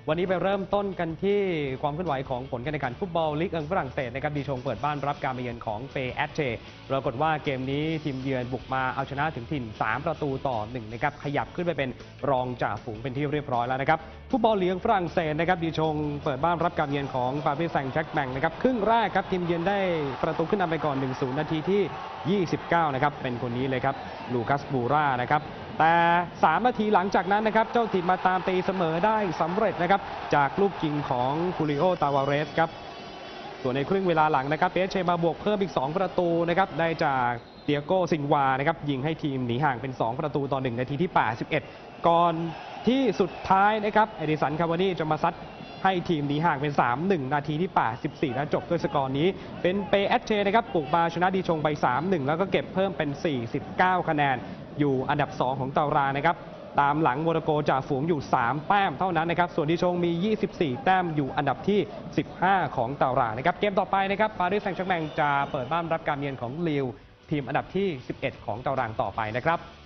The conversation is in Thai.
วันนี้ไปเริ่มต้นกันที่ความเคลื่อนไหวของผลการแข่งขันฟุตบอลลีกฝรั่งเศสนะครับดีชงเปิดบ้านรับการมาเยือนของเปแอตเชปรากฏว่าเกมนี้ทีมเยือนบุกมาเอาชนะถึงถิ่น3-1นะครับขยับขึ้นไปเป็นรองจ่าฝูงเป็นที่เรียบร้อยแล้วนะครับฟุตบอลลีกฝรั่งเศสนะครับดีชงเปิดบ้านรับการมาเยือนของปารีสแซงต์แชร์กแมงนะครับครึ่งแรกครับทีมเยือนได้ประตูขึ้นนำไปก่อน 1-0 นาทีที่29นะครับเป็นคนนี้เลยครับลูคัสบูรานะครับแต่3 นาทีหลังจากนั้นนะครับเจ้าถิ่นมาตามตีเสมอได้สำเร็จนะครับจากลูกยิงของคูลิโอตาวาเรสครับส่วนในครึ่งเวลาหลังนะครับเปเชมาบวกเพิ่มอีก2 ประตูนะครับได้จากเตียโกซินวานะครับยิงให้ทีมหนีห่างเป็น2-1นาทีที่81ก่อนที่สุดท้ายนะครับเอดิสันคาวานี่จะมาซัดให้ทีมหนีห่างเป็น3-1นาทีที่84และจบด้วยสกอร์นี้เป็นเปแอตเชนะครับปลุกมาชนะดีชงไป3-1แล้วก็เก็บเพิ่มเป็น49คะแนนอยู่อันดับ2ของตารางนะครับตามหลังโมร็อกโกจ่าฝูงอยู่3แต้มเท่านั้นนะครับส่วนดีชงมี24แต้มอยู่อันดับที่15ของตารางนะครับเกมต่อไปนะครับปารีสแซงต์แชร์กแมงจะเปิดบ้านรับการเยือนของลีลทีมอันดับที่11ของตารางต่อไปนะครับ